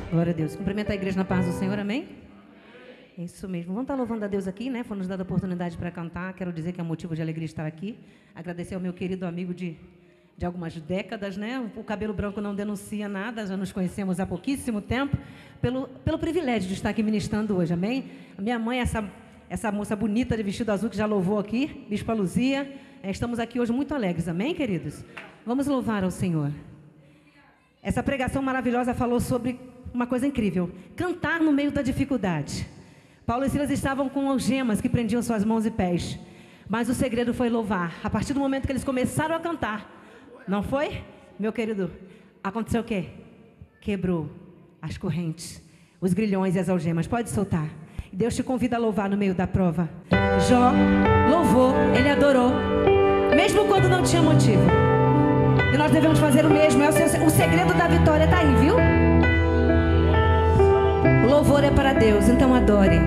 Glória a Deus. Cumprimenta a igreja na paz do Senhor, amém? É isso mesmo. Vamos estar louvando a Deus aqui, né? Foi nos dada a oportunidade para cantar. Quero dizer que é motivo de alegria estar aqui. Agradecer ao meu querido amigo de algumas décadas, né? O cabelo branco não denuncia nada, já nos conhecemos há pouquíssimo tempo, pelo privilégio de estar aqui ministrando hoje, amém? A minha mãe, essa moça bonita de vestido azul que já louvou aqui, Bispa Luzia, estamos aqui hoje muito alegres, amém, queridos? Vamos louvar ao Senhor. Essa pregação maravilhosa falou sobre uma coisa incrível, cantar no meio da dificuldade. Paulo e Silas estavam com algemas que prendiam suas mãos e pés, mas o segredo foi louvar. A partir do momento que eles começaram a cantar, não foi, meu querido? Aconteceu o quê? Quebrou as correntes, os grilhões e as algemas. Pode soltar. E Deus te convida a louvar no meio da prova. Jó louvou, ele adorou, mesmo quando não tinha motivo. E nós devemos fazer o mesmo. O segredo da vitória está aí, viu? O louvor é para Deus, então adore.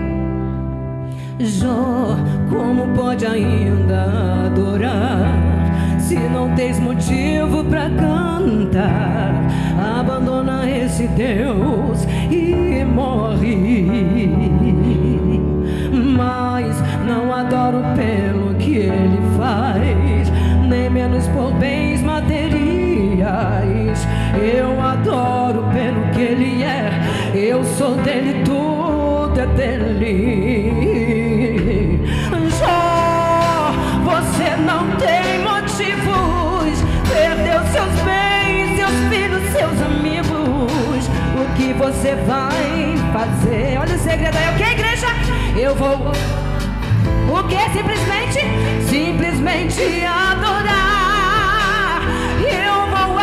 Jó, como pode ainda adorar se não tens motivo para cantar? Abandona esse Deus e morre. Mas não adoro pelo que ele faz, nem menos por bens materiais. Eu adoro pelo que ele é. Eu sou dele, tudo é dele. Jó, você não tem motivos. Perdeu seus bens, seus filhos, seus amigos. O que você vai fazer? Olha o segredo aí, o que, igreja? Eu vou... O que? Simplesmente adorar. Eu vou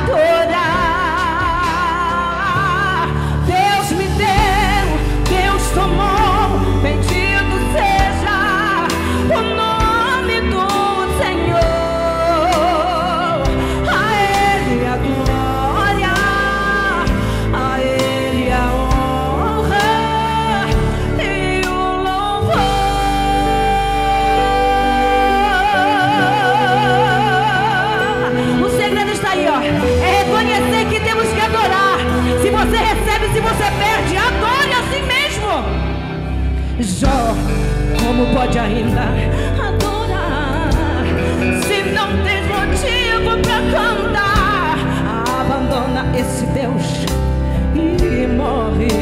adorar. Deus me deu, Deus tomou. Bendito seja o nome do Senhor. A Ele a glória, a Ele a honra e o louvor. O segredo está aí, ó. É reconhecer que temos que adorar. Se você recebe, se você perde, adore assim mesmo. Jó, como pode ainda adorar se não tens motivo para cantar? Abandona esse Deus e morre.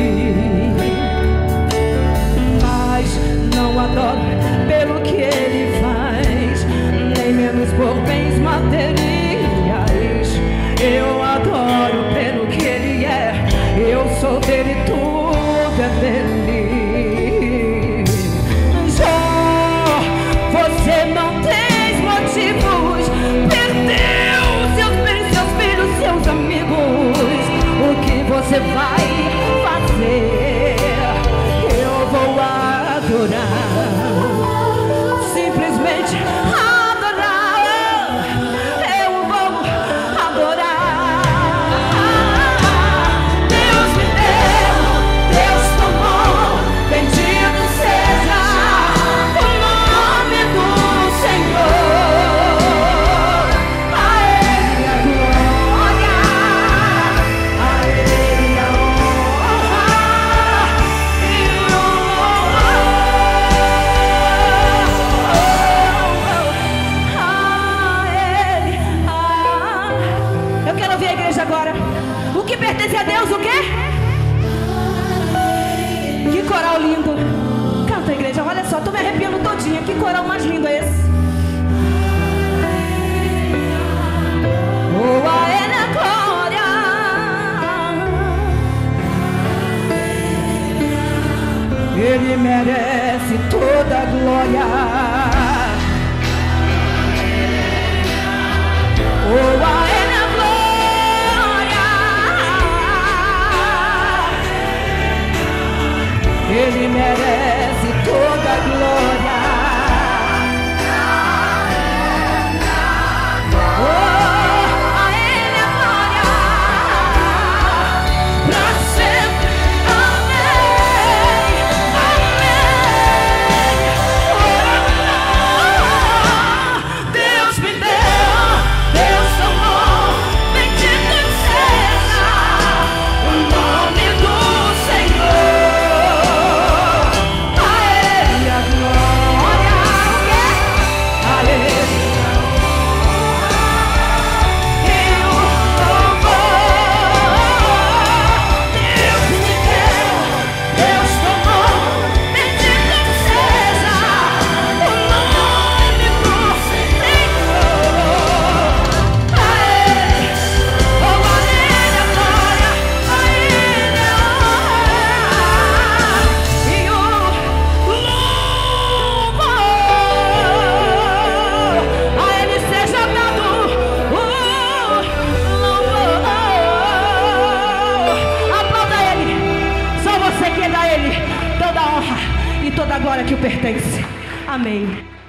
Mas não adoro pelo que ele faz, nem menos por bens materiais. Eu adoro pelo que ele é. Eu sou dele, tudo é dele. Jó, você não tem motivos. Perdeu seus bens, seus filhos, seus amigos. O que você vai fazer? Eu vou adorar. Simplesmente adorar. Eu vou adorar. Deus me deu, Deus tomou. Bendito seja o nome do Senhor. A Ele a glória, a Ele a honra e o louvor. Eu quero ouvir a igreja agora. O que pertence a Deus, o quê? Que coral lindo. Canta, igreja, olha só, tô me arrepiando todinha. Que coral mais lindo é esse? Oh, a Ele a glória. Ele merece toda a glória. Oh, a Ele a glória. Ele merece toda a glória. Oh, a Ele a glória. Pra sempre. Amém. Amém. Oh, Deus me deu, Deus tomou. Bendito seja o nome do toda a glória que o pertence. Amém.